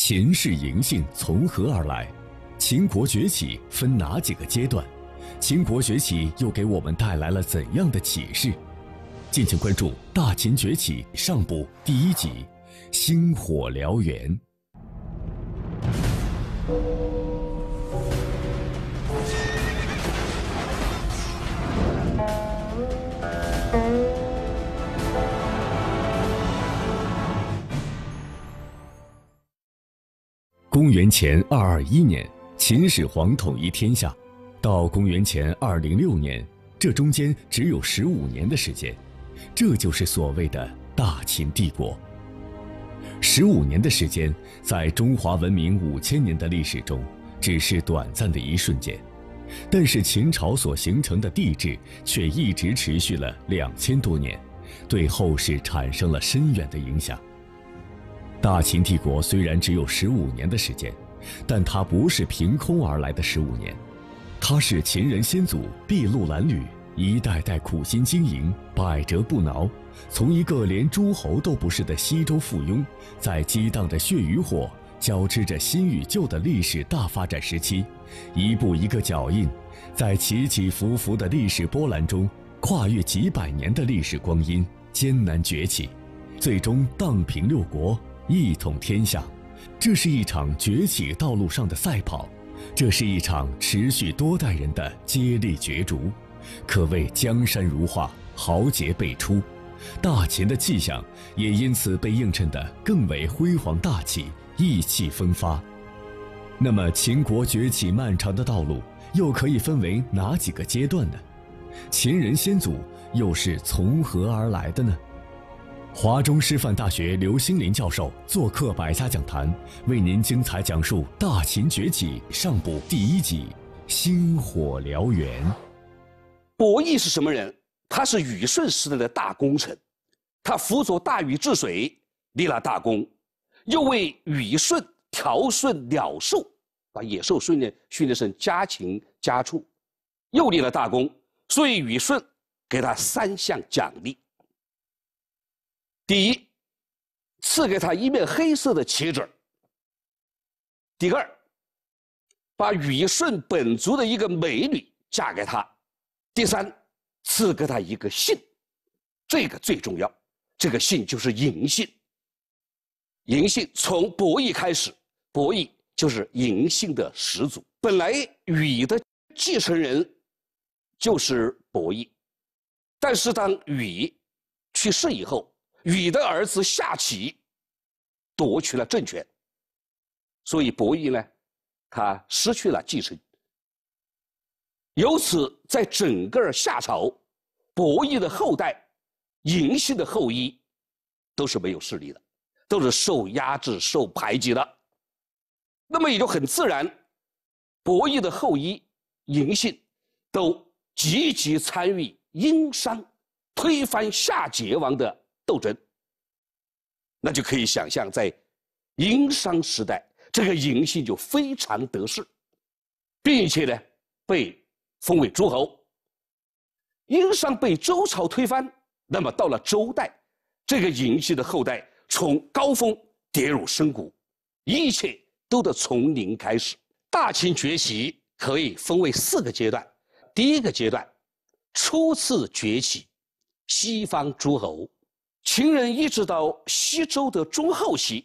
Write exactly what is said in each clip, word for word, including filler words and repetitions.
秦氏嬴姓从何而来？秦国崛起分哪几个阶段？秦国崛起又给我们带来了怎样的启示？敬请关注《大秦崛起》上部第一集《星火燎原》。公元前二二一年，秦始皇统一天下，到公元前二零六年，这中间只有十五年的时间，这就是所谓的大秦帝国。十五年的时间，在中华文明五千年的历史中，只是短暂的一瞬间，但是秦朝所形成的帝制却一直持续了两千多年，对后世产生了深远的影响。大秦帝国虽然只有十五年的时间，但它不是凭空而来的十五年，它是秦人先祖筚路蓝缕一代代苦心经营，百折不挠，从一个连诸侯都不是的西周附庸，在激荡着血与火、交织着新与旧的历史大发展时期，一步一个脚印，在起起伏伏的历史波澜中，跨越几百年的历史光阴，艰难崛起，最终荡平六国，一统天下。这是一场崛起道路上的赛跑，这是一场持续多代人的接力角逐，可谓江山如画，豪杰辈出。大秦的气象也因此被映衬得更为辉煌大气，意气风发。那么秦国崛起漫长的道路又可以分为哪几个阶段呢？秦人先祖又是从何而来的呢？华中师范大学刘兴林教授做客百家讲坛，为您精彩讲述《大秦崛起》上部第一集《星火燎原》。 伯益是什么人？他是禹舜时代的大功臣，他辅佐大禹治水，立了大功，又为禹舜调顺鸟兽，把野兽训练训练成家禽家畜，又立了大功，所以禹舜给他三项奖励。第一，赐给他一面黑色的旗帜；第二，把禹舜本族的一个美女嫁给他；第三，赐给他一个姓，这个最重要，这个姓就是嬴姓。嬴姓从伯益开始，伯益就是嬴姓的始祖。本来禹的继承人就是伯益，但是当禹去世以后，禹的儿子夏启夺取了政权，所以伯益呢，他失去了继承。由此，在整个夏朝，伯益的后代、嬴姓的后裔都是没有势力的，都是受压制、受排挤的。那么也就很自然，伯益的后裔嬴姓都积极参与殷商推翻夏桀王的斗争，那就可以想象，在殷商时代，这个嬴姓就非常得势，并且呢，被封为诸侯。殷商被周朝推翻，那么到了周代，这个嬴姓的后代从高峰跌入深谷，一切都得从零开始。大秦崛起可以分为四个阶段。第一个阶段，初次崛起，西方诸侯。秦人一直到西周的中后期，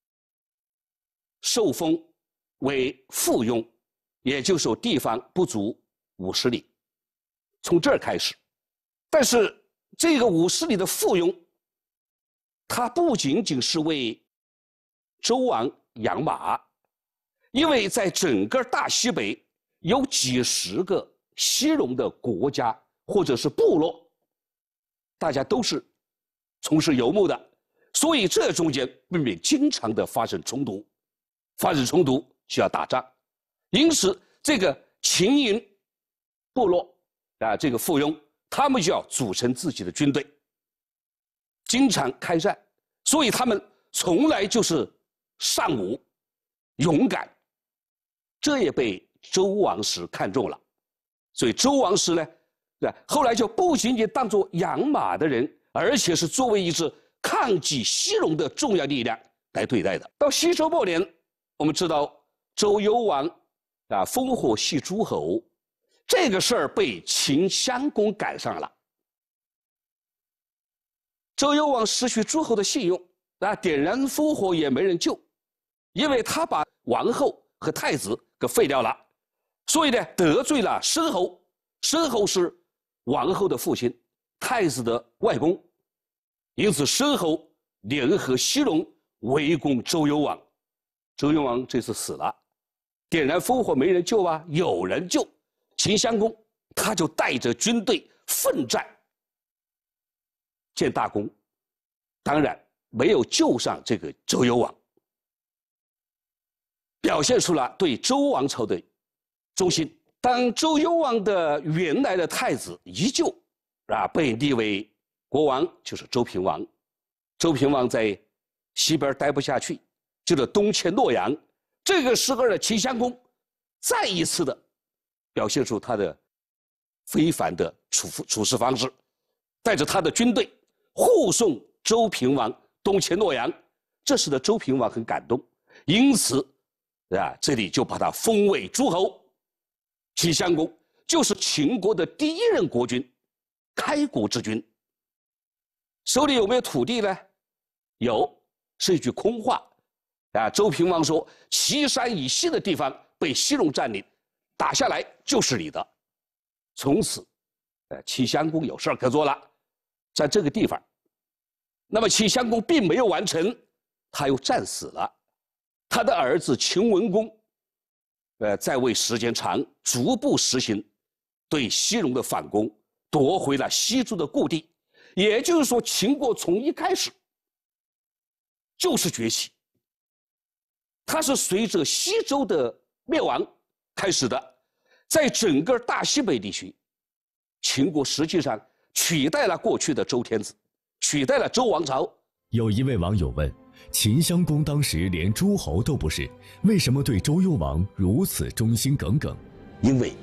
受封为附庸，也就是说地方不足五十里，从这儿开始。但是这个五十里的附庸，它不仅仅是为周王养马，因为在整个大西北有几十个西戎的国家或者是部落，大家都是从事游牧的，所以这中间未免经常的发生冲突，发生冲突需要打仗，因此这个秦嬴部落啊，这个附庸，他们就要组成自己的军队，经常开战，所以他们从来就是尚武、勇敢，这也被周王室看中了，所以周王室呢，对，后来就不仅仅当作养马的人，而且是作为一支抗击西戎的重要力量来对待的。到西周末年， 我们知道周幽王啊烽火戏诸侯，这个事儿被秦襄公赶上了。周幽王失去诸侯的信用啊，点燃烽火也没人救，因为他把王后和太子给废掉了，所以呢得罪了申侯。申侯是王后的父亲，太子的外公，因此申侯联合西戎围攻周幽王。周幽王这次死了，点燃烽火没人救啊，有人救。秦襄公他就带着军队奋战，建大功，当然没有救上这个周幽王，表现出了对周王朝的忠心。当周幽王的原来的太子依旧啊被立为国王，就是周平王。周平王在西边待不下去，就得东迁洛阳。这个时候的秦襄公再一次的表现出他的非凡的处处事方式，带着他的军队护送周平王东迁洛阳，这使得周平王很感动，因此啊这里就把他封为诸侯。秦襄公就是秦国的第一任国君，开国之君。手里有没有土地呢？有，是一句空话。啊，周平王说，岐山以西的地方被西戎占领，打下来就是你的。从此，呃，秦襄公有事儿可做了，在这个地方。那么秦襄公并没有完成，他又战死了。他的儿子秦文公。呃，在位时间长，逐步实行对西戎的反攻，夺回了西周的故地。也就是说，秦国从一开始就是崛起，它是随着西周的灭亡开始的。在整个大西北地区，秦国实际上取代了过去的周天子，取代了周王朝。 有一位网友问，秦襄公当时连诸侯都不是，为什么对周幽王如此忠心耿耿？ 因为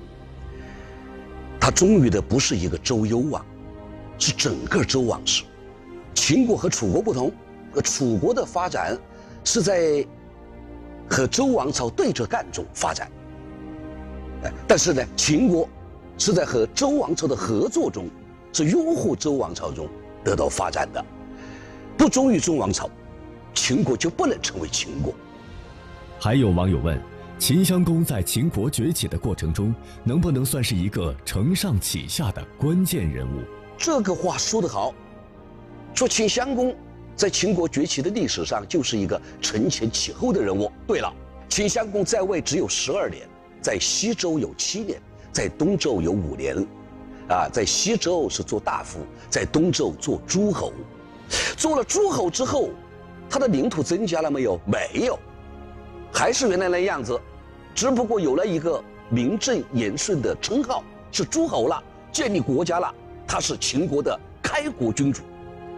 他忠于的不是一个周幽王，是整个周王室。秦国和楚国不同，楚国的发展是在和周王朝对着干中发展，但是呢，秦国是在和周王朝的合作中，是拥护周王朝中得到发展的。不忠于周王朝，秦国就不能成为秦国。 还有网友问，秦襄公在秦国崛起的过程中，能不能算是一个承上启下的关键人物？ 这个话说得好，说秦襄公在秦国崛起的历史上就是一个承前启后的人物。对了，秦襄公在位只有十二年，在西周有七年，在东周有五年，啊，在西周是做大夫，在东周做诸侯。做了诸侯之后，他的领土增加了没有？没有，还是原来那样子，只不过有了一个名正言顺的称号，是诸侯了，建立国家了，他是秦国的开国君主。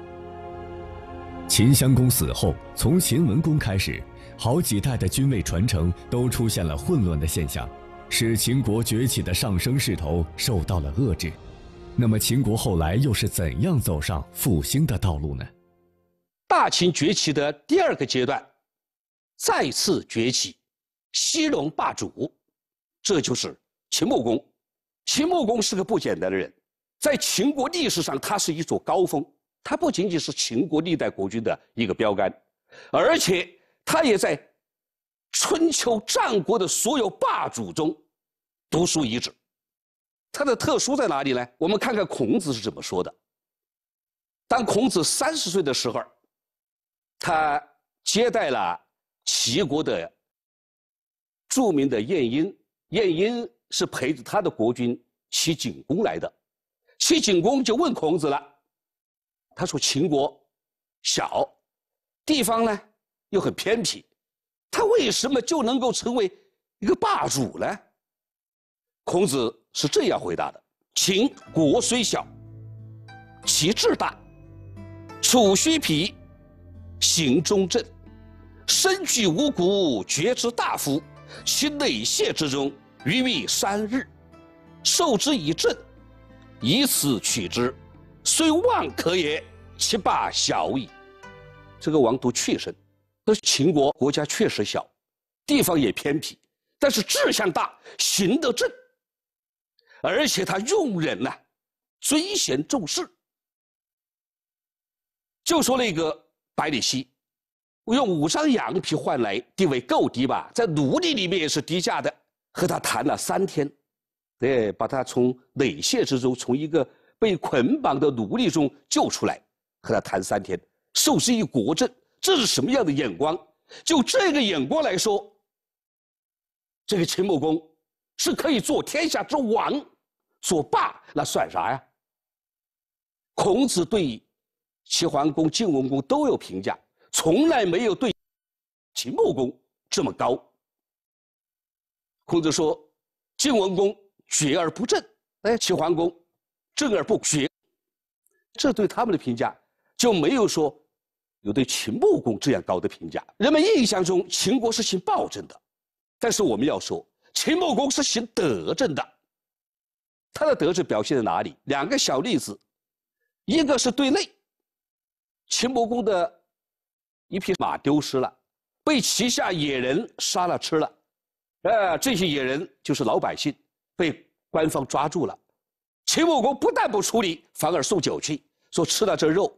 秦襄公死后，从秦文公开始，好几代的君位传承都出现了混乱的现象，使秦国崛起的上升势头受到了遏制。那么秦国后来又是怎样走上复兴的道路呢？ 大秦崛起的第二个阶段，再次崛起，西戎霸主，这就是秦穆公。秦穆公是个不简单的人，在秦国历史上，他是一座高峰。他不仅仅是秦国历代国君的一个标杆，而且他也在春秋战国的所有霸主中独树一帜。他的特殊在哪里呢？我们看看孔子是怎么说的。当孔子三十岁的时候，他接待了齐国的著名的晏婴，晏婴是陪着他的国君齐景公来的。齐景公就问孔子了，他说秦国小，地方呢又很偏僻，他为什么就能够成为一个霸主呢？孔子是这样回答的：秦国虽小，其志大，处虚脾，行中正，身居五谷，决之大夫，其内泄之中，余味三日，受之以政，以此取之，虽万可也，其霸小矣。这个王读确身，那秦国国家确实小， 地方也偏僻，但是志向大，行得正，而且他用人呐、啊，尊贤重士。就说那个百里奚，用五张羊皮换来，地位够低吧，在奴隶里面也是低价的，和他谈了三天，对，把他从累蟹之中，从一个被捆绑的奴隶中救出来，和他谈三天，授之以国政，这是什么样的眼光？就这个眼光来说，这个秦穆公是可以做天下之王，做霸，那算啥呀？孔子对齐桓公、晋文公都有评价，从来没有对秦穆公这么高。孔子说：“晋文公决而不正，哎，齐桓公正而不决。”这对他们的评价就没有说有对秦穆公这样高的评价。人们印象中秦国是行暴政的，但是我们要说，秦穆公是行德政的。他的德政表现在哪里？两个小例子，一个是对内，秦穆公的一匹马丢失了，被旗下野人杀了吃了，呃，这些野人就是老百姓，被官方抓住了。秦穆公不但不处理，反而送酒去，说吃了这肉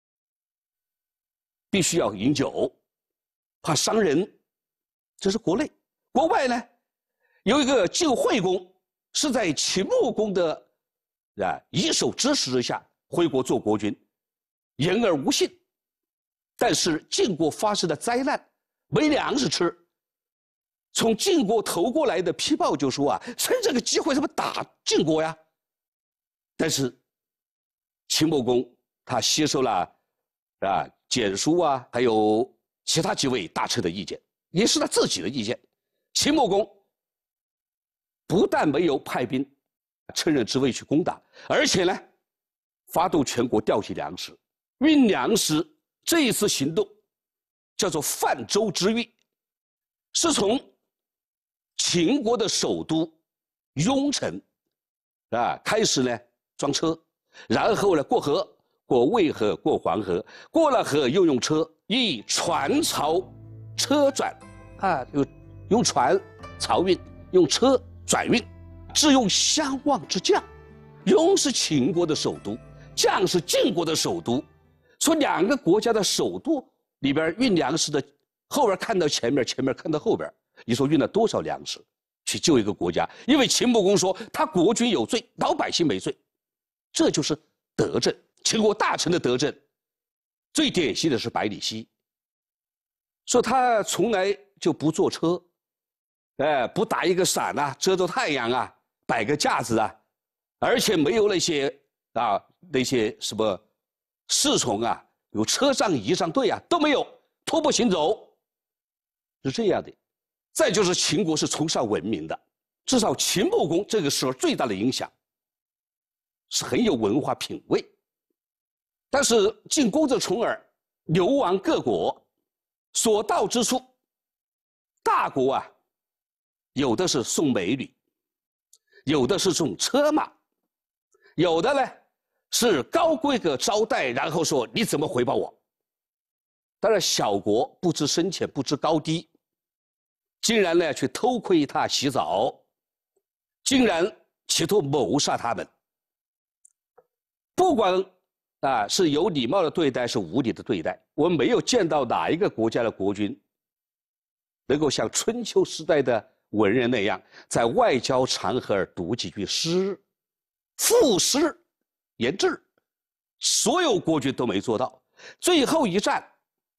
必须要饮酒，怕伤人。这是国内。国外呢，有一个晋惠公是在秦穆公的啊一手指使之下回国做国君，言而无信。但是晋国发生的灾难，没粮食吃，从晋国投过来的批报就说啊，趁这个机会他们打晋国呀。但是秦穆公他吸收了啊蹇叔啊，还有其他几位大臣的意见，也是他自己的意见。秦穆公不但没有派兵趁人之危去攻打，而且呢，发动全国调集粮食，运粮食。这一次行动叫做泛舟之运，是从秦国的首都雍城啊开始呢装车，然后呢过河，过渭河，过黄河，过了河又用车，以船漕车转啊，用用船漕运，用车转运，自用相望之将。雍是秦国的首都，绛是晋国的首都。从两个国家的首都里边运粮食的，后边看到前面，前面看到后边，你说运了多少粮食去救一个国家？因为秦穆公说他国君有罪，老百姓没罪，这就是德政。秦国大臣的德政，最典型的是百里奚，说他从来就不坐车，哎，不打一个伞啊，遮着太阳啊，摆个架子啊，而且没有那些啊那些什么。侍从啊，有车仗仪仗队啊，都没有，徒步行走，是这样的。再就是秦国是崇尚文明的，至少秦穆公这个时候最大的影响是很有文化品味。但是晋公子重耳流亡各国，所到之处，大国啊，有的是送美女，有的是送车马，有的呢。是高规格招待，然后说你怎么回报我？当然，小国不知深浅，不知高低，竟然呢去偷窥他洗澡，竟然企图谋杀他们。不管啊是有礼貌的对待，是无礼的对待，我们没有见到哪一个国家的国君能够像春秋时代的文人那样，在外交场合读几句诗，赋诗。言志，所有国君都没做到。最后一战，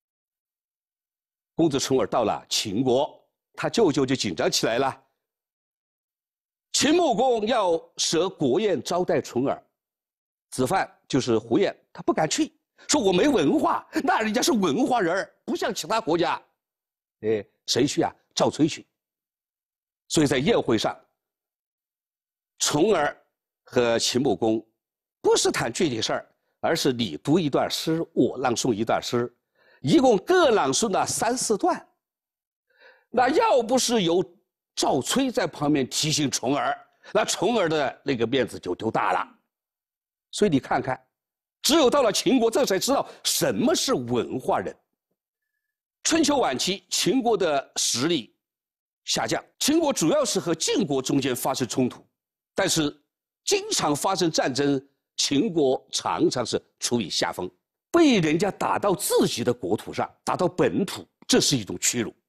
公子重耳到了秦国，他舅舅就紧张起来了。秦穆公要设国宴招待重耳，子范就是胡偃，他不敢去，说我没文化，那人家是文化人，不像其他国家。哎，谁去啊？赵崔去。所以在宴会上，重耳和秦穆公。不是谈具体事儿，而是你读一段诗，我朗诵一段诗，一共各朗诵了三四段。那要不是有赵崔在旁边提醒重耳，那重耳的那个面子就丢大了。所以你看看，只有到了秦国，这才知道什么是文化人。春秋晚期，秦国的实力下降。秦国主要是和晋国中间发生冲突，但是经常发生战争，秦国常常是处于下风，被人家打到自己的国土上，打到本土，这是一种屈辱。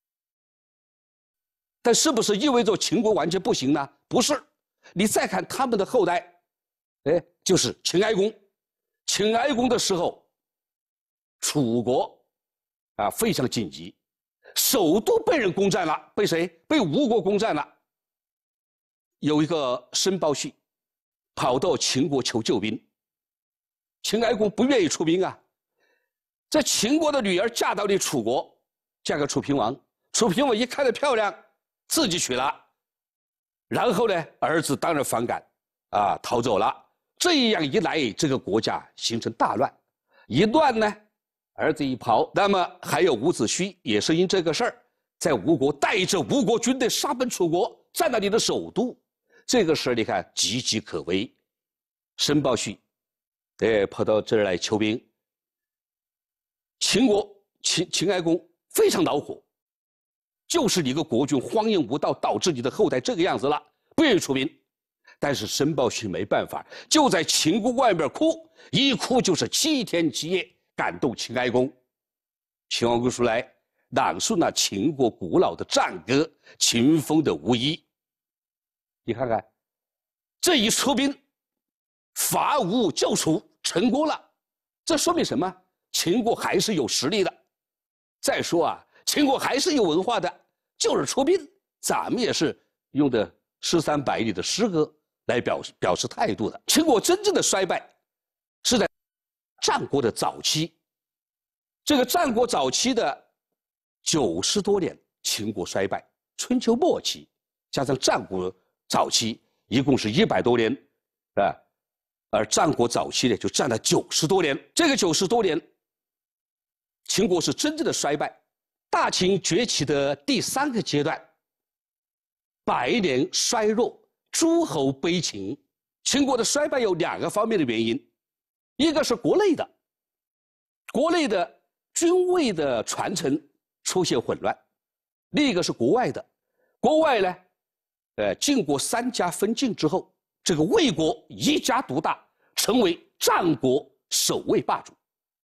但是不是意味着秦国完全不行呢？不是。你再看他们的后代，哎，就是秦哀公。秦哀公的时候，楚国啊非常紧急，首都被人攻占了，被谁？被吴国攻占了。有一个申包胥跑到秦国求救兵，秦哀公不愿意出兵啊。这秦国的女儿嫁到了楚国，嫁给楚平王，楚平王一看着漂亮，自己娶了。然后呢，儿子当然反感，啊，逃走了。这样一来，这个国家形成大乱。一乱呢，儿子一跑，那么还有伍子胥，也是因这个事儿，在吴国带着吴国军队杀奔楚国，占了你的首都。这个事儿你看岌岌可危。申包胥，哎，跑到这儿来求兵。秦国秦秦哀公非常恼火。就是你个国君荒淫无道，导致你的后代这个样子了，不愿意出兵。但是申包胥没办法，就在秦国外面哭，一哭就是七天七夜，感动秦哀公。秦哀公出来朗诵了秦国古老的战歌《秦风的巫医》。你看看，这一出兵，伐吴救楚成功了，这说明什么？秦国还是有实力的。再说啊，秦国还是有文化的。就是出兵，咱们也是用的诗三百里的诗歌来表示表示态度的。秦国真正的衰败是在战国的早期，这个战国早期的九十多年，秦国衰败。春秋末期加上战国早期，一共是一百多年，啊，而战国早期呢就占了九十多年。这个九十多年，秦国是真正的衰败。大秦崛起的第三个阶段，百年衰弱，诸侯悲秦。秦国的衰败有两个方面的原因，一个是国内的，国内的君位的传承出现混乱；另一个是国外的，国外呢，呃，晋国三家分晋之后，这个魏国一家独大，成为战国首位霸主，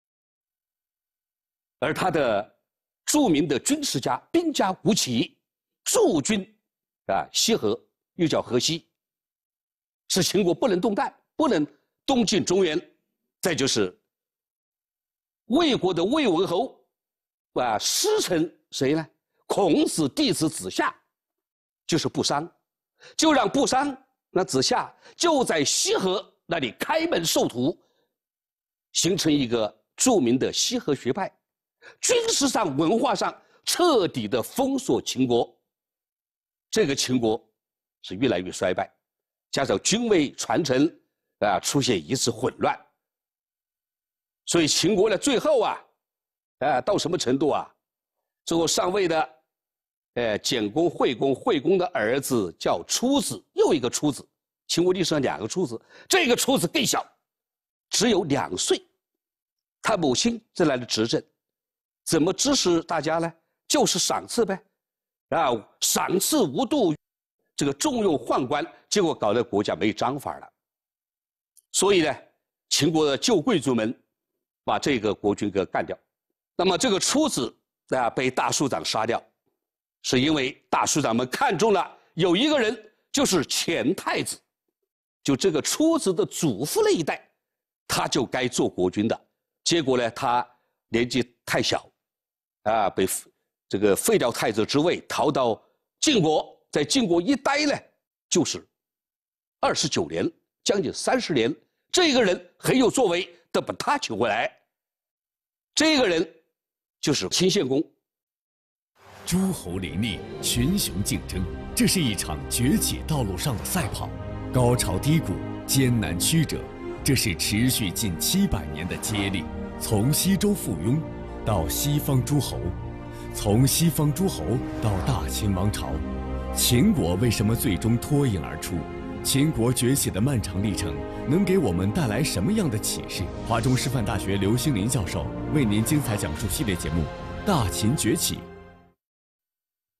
而他的著名的军事家、兵家吴起驻军啊西河，又叫河西，是秦国不能动弹，不能东进中原。再就是魏国的魏文侯啊，师承谁呢？孔子弟子子夏，就是不商，就让不商那子夏就在西河那里开门授徒，形成一个著名的西河学派。军事上、文化上彻底的封锁秦国，这个秦国是越来越衰败，加上君位传承啊出现一次混乱，所以秦国呢最后啊，啊到什么程度啊？最后上位的，呃简公、惠公，惠公的儿子叫出子，又一个出子。秦国历史上两个出子，这个出子更小，只有两岁，他母亲在那里执政。怎么支持大家呢？就是赏赐呗，啊，赏赐无度，这个重用宦官，结果搞得国家没章法了。所以呢，秦国的旧贵族们把这个国君给干掉。那么这个出子啊被大庶长杀掉，是因为大庶长们看中了有一个人，就是前太子，就这个出子的祖父那一代，他就该做国君的。结果呢，他年纪太小。啊，被这个废掉太子之位，逃到晋国，在晋国一待呢，就是二十九年，将近三十年。这个人很有作为，得把他请回来。这个人就是秦献公。 诸侯林立，群雄竞争，这是一场崛起道路上的赛跑，高潮低谷，艰难曲折，这是持续近七百年的接力，从西周附庸。到西方诸侯，从西方诸侯到大秦王朝，秦国为什么最终脱颖而出？秦国崛起的漫长历程能给我们带来什么样的启示？华中师范大学刘兴林教授为您精彩讲述系列节目《大秦崛起》。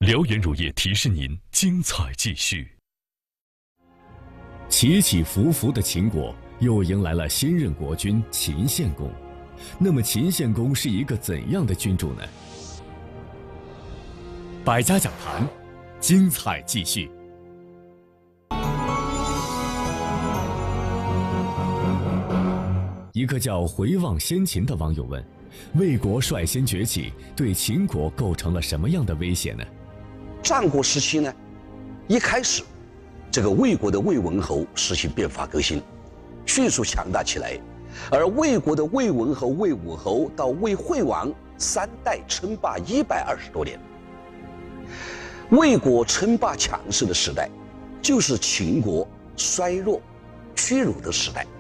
辽源乳业提示您：精彩继续。 起起伏伏的秦国又迎来了新任国君秦献公。那么秦献公是一个怎样的君主呢？百家讲坛，精彩继续。一个叫回望先秦的网友问：魏国率先崛起，对秦国构成了什么样的威胁呢？ 战国时期呢，一开始，这个魏国的魏文侯实行变法革新，迅速强大起来。而魏国的魏文侯、魏武侯到魏惠王三代称霸一百二十多年。魏国称霸强势的时代，就是秦国衰弱、屈辱的时代。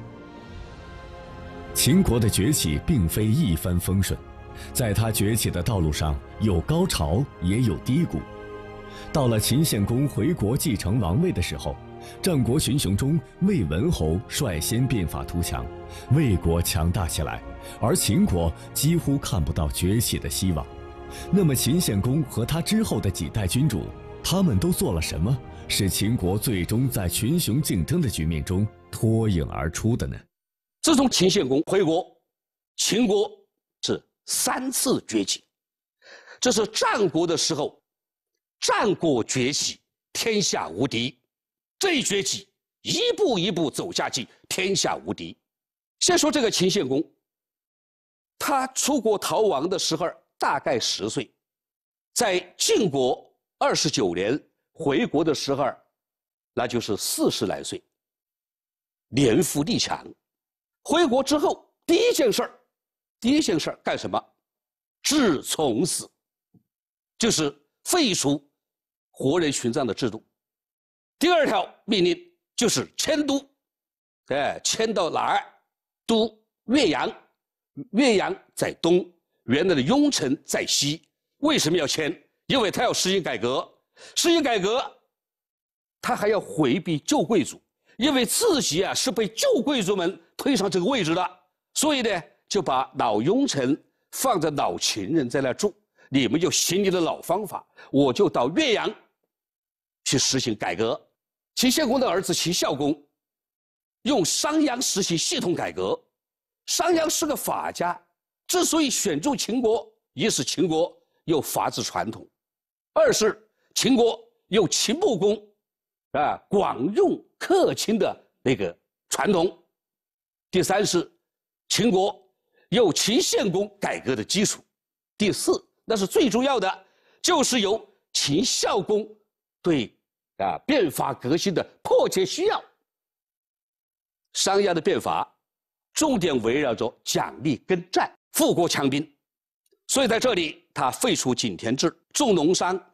秦国的崛起并非一帆风顺，在他崛起的道路上有高潮也有低谷。到了秦献公回国继承王位的时候，战国群雄中魏文侯率先变法图强，魏国强大起来，而秦国几乎看不到崛起的希望。那么秦献公和他之后的几代君主，他们都做了什么，使秦国最终在群雄竞争的局面中脱颖而出的呢？ 自从秦献公回国，秦国是三次崛起。这是战国的时候，战国崛起，天下无敌。这一崛起，一步一步走下去，天下无敌。先说这个秦献公，他出国逃亡的时候大概十岁，在晋国二十九年回国的时候，那就是四十来岁，年富力强。回国之后，第一件事儿，第一件事儿干什么？治从死，就是废除活人殉葬的制度。第二条命令就是迁都，哎，迁到哪儿？都岳阳，岳阳在东，原来的雍城在西。为什么要迁？因为他要实行改革，实行改革，他还要回避旧贵族，因为自己啊是被旧贵族们推上这个位置的，所以呢，就把老雍城放着老秦人在那住，你们就行你的老方法，我就到岳阳去实行改革。秦献公的儿子秦孝公用商鞅实行系统改革。商鞅是个法家，之所以选中秦国，一是秦国有法治传统，二是秦国有秦穆公啊广用克卿的那个传统，第三是秦国有秦献公改革的基础，第四那是最重要的，就是由秦孝公对啊变法革新的迫切需要。商鞅的变法重点围绕着奖励耕战、富国强兵，所以在这里他废除井田制、重农商，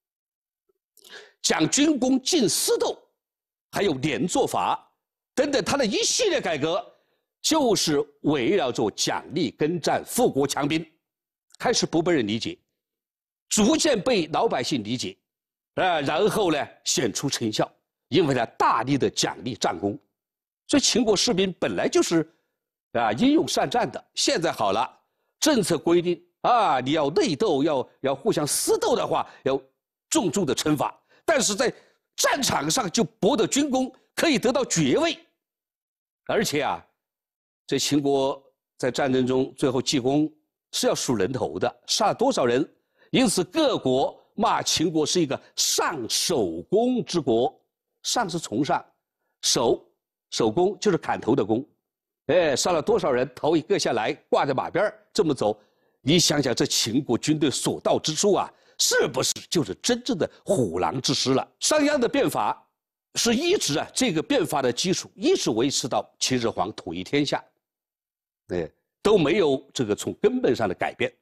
讲军功进私斗，还有连坐法等等，他的一系列改革就是围绕着奖励耕战、富国强兵。开始不被人理解，逐渐被老百姓理解，啊，然后呢显出成效，因为他大力的奖励战功。所以秦国士兵本来就是啊英勇善战的，现在好了，政策规定啊，你要内斗，要要互相私斗的话，要重重的惩罚。但是在战场上就博得军功，可以得到爵位，而且啊，这秦国在战争中最后记功是要数人头的，杀了多少人？因此各国骂秦国是一个上首功之国，上是从上，首首功就是砍头的功，哎，杀了多少人，头一割下来挂在马边这么走，你想想这秦国军队所到之处啊，是不是就是真正的虎狼之师了？商鞅的变法是一直啊这个变法的基础一直维持到秦始皇统一天下，哎，都没有这个从根本上的改变。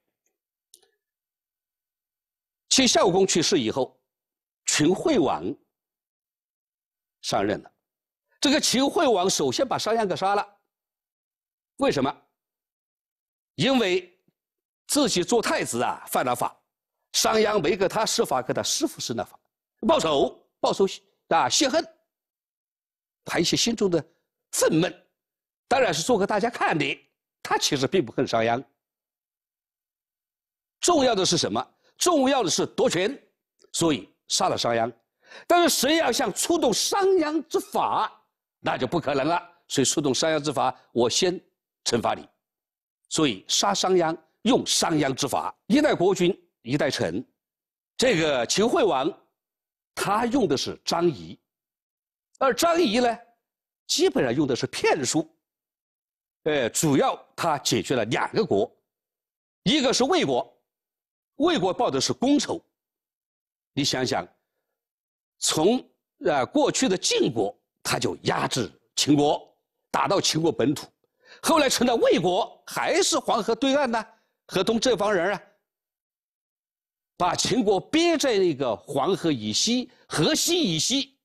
秦孝公去世以后，秦惠王上任了。这个秦惠王首先把商鞅给杀了，为什么？因为自己做太子啊犯了法，商鞅没给他施法，给他师傅施了法，报仇，报仇啊泄恨，排泄心中的愤懑，当然是做给大家看的。他其实并不恨商鞅。重要的是什么？重要的是夺权。 所以杀了商鞅。但是谁要想触动商鞅之法，那就不可能了。所以触动商鞅之法，我先惩罚你。所以杀商鞅用商鞅之法，一代国君一代臣。这个秦惠王，他用的是张仪，而张仪呢，基本上用的是骗术。呃，主要他解决了两个国，一个是魏国，魏国报的是公仇。你想想，从呃过去的晋国，他就压制秦国，打到秦国本土，后来成了魏国，还是黄河对岸呢，河东这帮人啊，把秦国憋在那个黄河以西、河西以西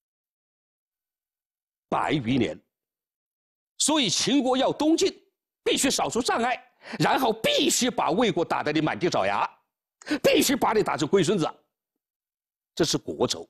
百余年。所以秦国要东进，必须扫除障碍，然后必须把魏国打得你满地找牙，必须把你打成龟孙子，这是国仇。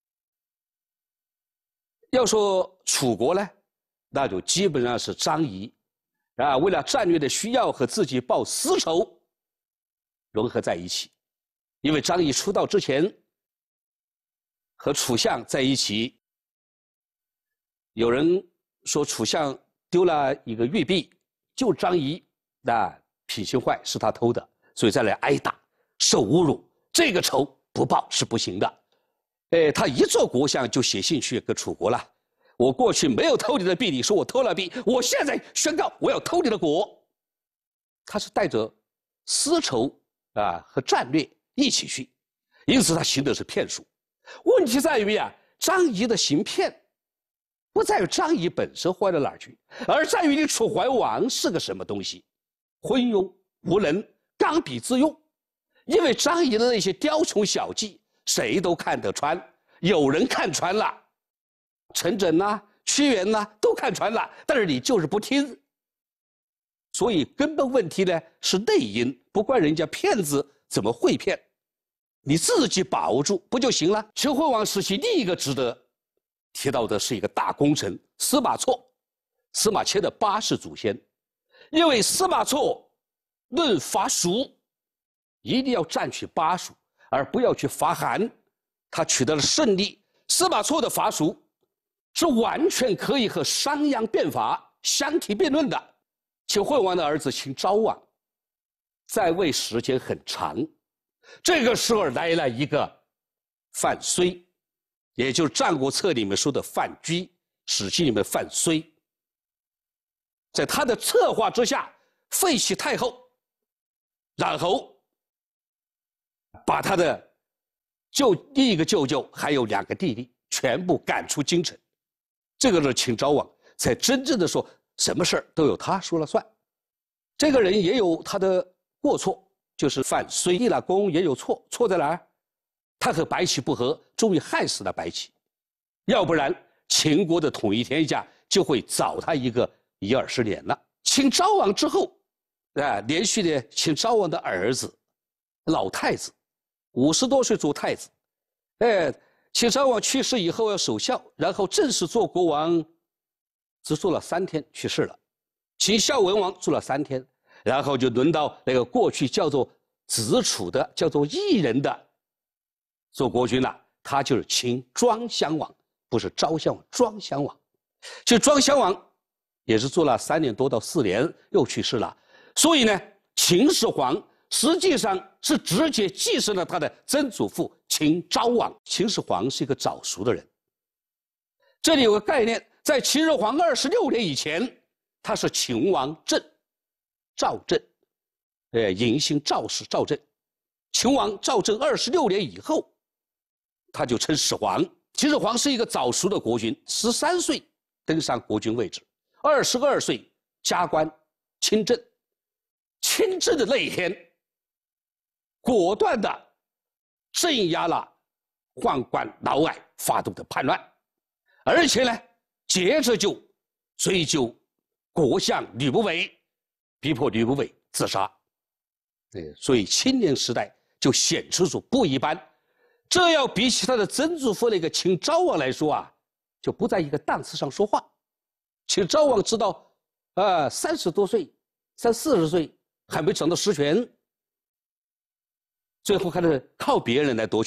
要说楚国呢，那就基本上是张仪啊，为了战略的需要和自己报私仇融合在一起。因为张仪出道之前和楚相在一起，有人说楚相丢了一个玉璧，就张仪那脾气坏，是他偷的，所以再来挨打受侮辱，这个仇不报是不行的。哎，他一做国相就写信去给楚国了，我过去没有偷你的璧，你说我偷了璧，我现在宣告我要偷你的国。他是带着私仇啊和战略一起去，因此他行的是骗术。问题在于啊，张仪的行骗不在于张仪本身坏到哪儿去，而在于你楚怀王是个什么东西，昏庸无能，刚愎自用。因为张仪的那些雕虫小技，谁都看得穿，有人看穿了，陈轸呐、屈原呐都看穿了，但是你就是不听。所以根本问题呢是内因，不怪人家骗子怎么会骗，你自己把握住不就行了？秦惠王时期另一个值得提到的是一个大功臣司马错，司马迁的八世祖先。因为司马错论伐蜀，一定要占取巴蜀，而不要去伐韩，他取得了胜利。司马错的伐蜀是完全可以和商鞅变法相提并论的。秦惠王的儿子秦昭王在位时间很长，这个时候来了一个范睢，也就是《战国策》里面说的范雎，《史记》里面范睢。在他的策划之下，废弃太后，然后把他的舅第一个舅舅还有两个弟弟全部赶出京城。这个是秦昭王才真正的说什么事儿都有他说了算。这个人也有他的过错，就是范睢立了功也有错，错在哪儿？他和白起不和，终于害死了白起。要不然秦国的统一天下就会早他一个一二十年了。秦昭王之后，啊，连续的秦昭王的儿子，老太子，五十多岁做太子，哎，秦昭王去世以后要守孝，然后正式做国王，只做了三天去世了。秦孝文王做了三天，然后就轮到那个过去叫做子楚的、叫做异人的做国君了，他就是秦庄襄王，不是昭襄王，庄襄王。就庄襄王也是做了三年多到四年，又去世了。所以呢，秦始皇实际上是直接继承了他的曾祖父秦昭王。秦始皇是一个早熟的人。这里有个概念，在秦始皇二十六年以前，他是秦王政，赵政，呃，嬴兴赵氏赵政。秦王赵政二十六年以后，他就称始皇。秦始皇是一个早熟的国君，十三岁登上国君位置，二十二岁加官亲政。亲政的那一天，果断地镇压了宦官嫪毐发动的叛乱，而且呢，接着就追究国相吕不韦，逼迫吕不韦自杀。对，所以青年时代就显示出不一般。这要比起他的曾祖父那个秦昭王来说啊，就不在一个档次上说话。秦昭王知道，呃，三十多岁，三四十岁还没掌到实权，最后还是靠别人来夺权。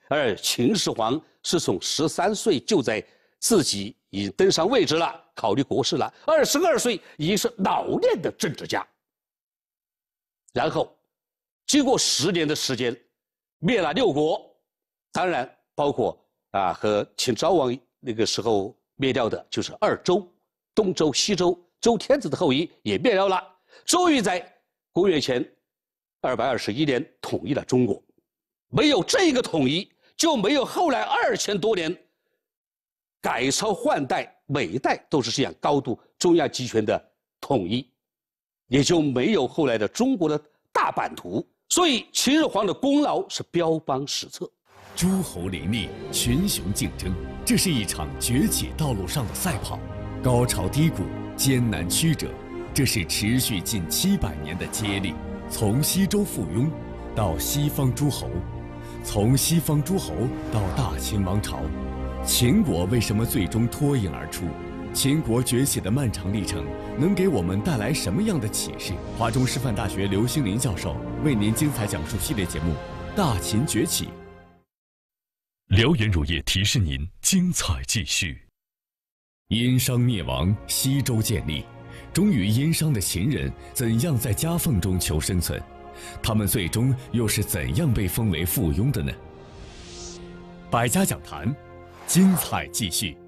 而秦始皇是从十三岁就在自己已经登上位置了，考虑国事了，二十二岁已经是老练的政治家。然后经过十年的时间，灭了六国，当然包括啊和秦昭王那个时候灭掉的就是二周，东周、西周，周天子的后裔也灭掉了，终于在公元前二百二十一年统一了中国。没有这个统一，就没有后来二千多年改朝换代，每一代都是这样高度中央集权的统一，也就没有后来的中国的大版图。所以秦始皇的功劳是标榜史册。 诸侯林立，群雄竞争，这是一场崛起道路上的赛跑，高潮低谷，艰难曲折，这是持续近七百年的接力。从西周附庸到西方诸侯，从西方诸侯到大秦王朝，秦国为什么最终脱颖而出？秦国崛起的漫长历程能给我们带来什么样的启示？华中师范大学刘兴林教授为您精彩讲述系列节目《大秦崛起》。 辽源乳业提示您：精彩继续。殷商灭亡，西周建立，忠于殷商的秦人怎样在夹缝中求生存？他们最终又是怎样被封为附庸的呢？百家讲坛，精彩继续。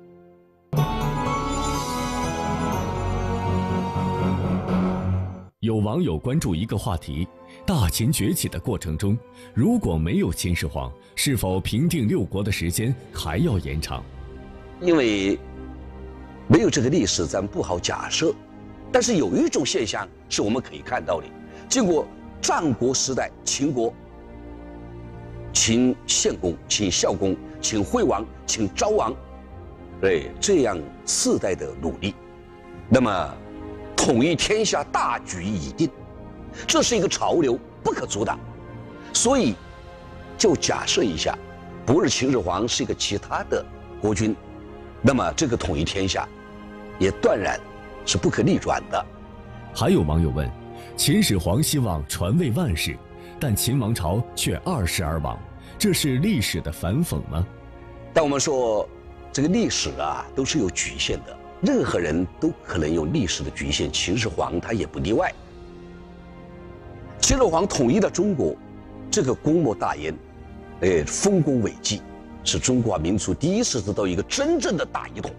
有网友关注一个话题：大秦崛起的过程中，如果没有秦始皇，是否平定六国的时间还要延长？ 因为没有这个历史，咱不好假设。但是有一种现象是我们可以看到的：经过战国时代，秦国、秦献公、秦孝公、秦惠王、秦昭王，对这样四代的努力，那么统一天下大局已定，这是一个潮流，不可阻挡。所以，就假设一下，不是秦始皇，是一个其他的国君，那么这个统一天下，也断然是不可逆转的。 还有网友问：秦始皇希望传位万世，但秦王朝却二世而亡，这是历史的反讽吗？ 但我们说，这个历史啊，都是有局限的。任何人都可能有历史的局限，秦始皇他也不例外。秦始皇统一了中国，这个功莫大焉，哎，丰功伟绩，是中华民族第一次得到一个真正的大一统。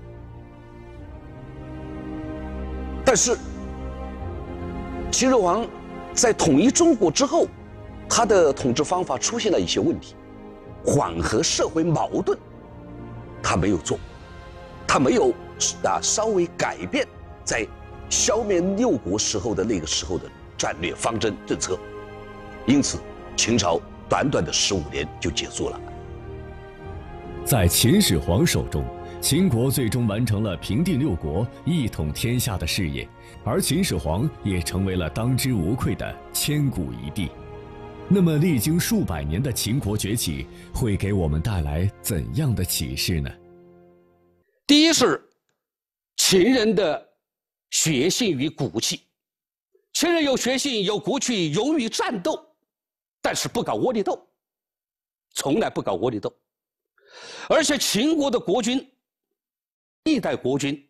但是，秦始皇在统一中国之后，他的统治方法出现了一些问题，缓和社会矛盾，他没有做，他没有。啊，稍微改变在消灭六国时候的那个时候的战略方针政策，因此秦朝短短的十五年就结束了。 在秦始皇手中，秦国最终完成了平定六国、一统天下的事业，而秦始皇也成为了当之无愧的千古一帝。那么，历经数百年的秦国崛起，会给我们带来怎样的启示呢？ 第一是秦人的血性与骨气，秦人有血性有骨气，勇于战斗，但是不搞窝里斗，从来不搞窝里斗。而且秦国的国君，历代国君，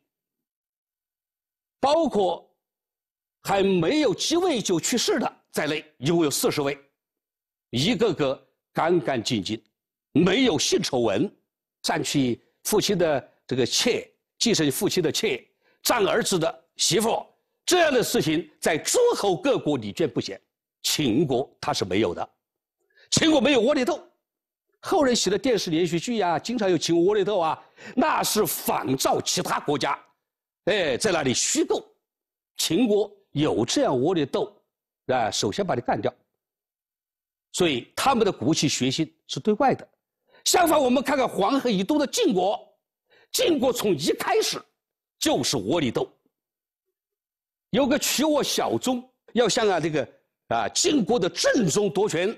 包括还没有继位就去世的在内，一共有四十位，一个个干干净净，没有性丑闻，占去父亲的这个妾，继承父亲的妾，占儿子的媳妇，这样的事情在诸侯各国屡见不鲜。秦国它是没有的，秦国没有窝里斗。后人写的电视连续剧啊，经常有秦国窝里斗啊，那是仿照其他国家，哎，在那里虚构。秦国有这样窝里斗，啊，首先把你干掉。所以他们的骨气血性是对外的。相反，我们看看黄河以东的晋国，晋国从一开始就是窝里斗，有个曲沃小宗要向啊这个啊晋国的正宗夺权。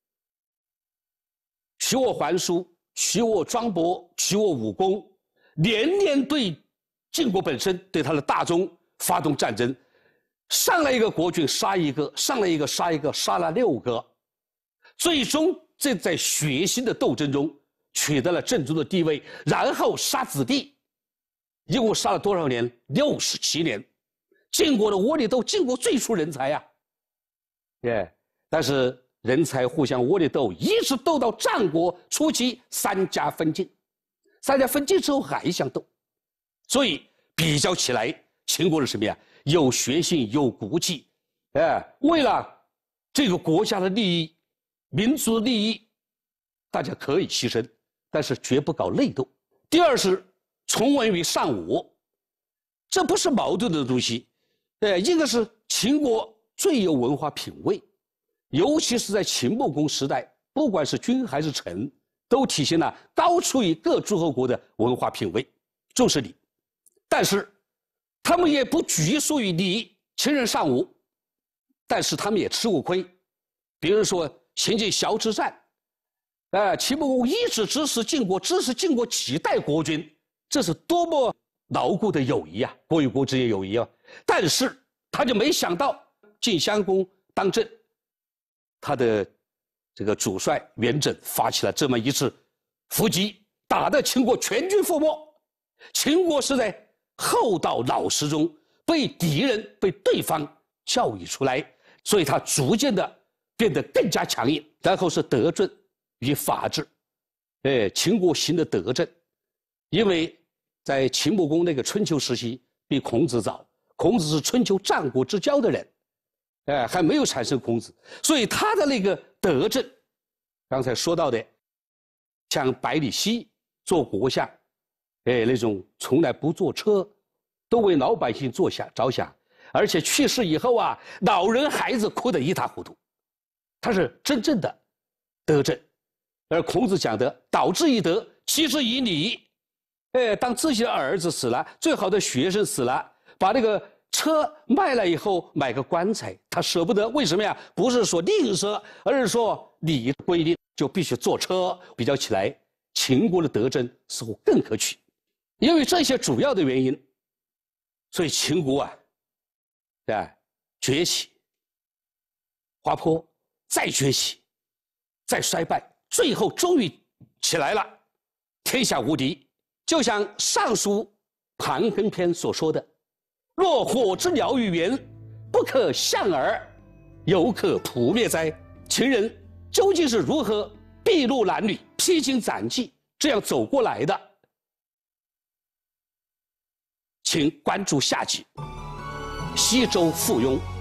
曲沃桓叔、曲沃庄伯、曲沃武公，连连对晋国本身对他的大宗发动战争，上来一个国君杀一个，上来一个杀一个，杀了六个，最终这在血腥的斗争中取得了正宗的地位，然后杀子弟，一共杀了多少年？六十七年。晋国的窝里斗，晋国最出人才呀、啊，耶！但是人才互相窝里斗，一直斗到战国初期，三家分晋。三家分晋之后还想斗，所以比较起来，秦国是什么呀？有学性，有骨气，哎，为了这个国家的利益、民族的利益，大家可以牺牲，但是绝不搞内斗。第二是崇文于尚武，这不是矛盾的东西，呃，应该是秦国最有文化品位，尤其是在秦穆公时代，不管是君还是臣，都体现了高出于各诸侯国的文化品位，重视礼。但是他们也不拘束于礼，秦人尚武，但是他们也吃过亏，比如说秦晋崤之战，呃，秦穆公一直支持晋国，支持晋国几代国君，这是多么牢固的友谊啊，国与国之间友谊啊！但是他就没想到晋襄公当政，他的这个主帅元稹发起了这么一次伏击，打得秦国全军覆没。秦国是在厚道老实中被敌人、被对方教育出来，所以他逐渐的变得更加强硬。然后是德政与法治，哎，秦国行的德政，因为在秦穆公那个春秋时期比孔子早，孔子是春秋战国之交的人，哎，还没有产生孔子，所以他的那个德政，刚才说到的，像百里奚做国相，哎，那种从来不坐车，都为老百姓着想着想，而且去世以后啊，老人孩子哭得一塌糊涂，他是真正的德政。而孔子讲的导之以德，齐之以礼。哎，当自己的儿子死了，最好的学生死了，把那个车卖了以后买个棺材，他舍不得。为什么呀？不是说吝啬，而是说礼规定就必须坐车。比较起来，秦国的德政似乎更可取。因为这些主要的原因，所以秦国啊，啊崛起，滑坡，再崛起，再衰败，最后终于起来了，天下无敌。就像《尚书·盘庚篇》所说的：“若火之燎于原，不可向而，犹可扑灭哉？”秦人究竟是如何筚路蓝缕、披荆斩棘这样走过来的？请关注下集。西周附庸。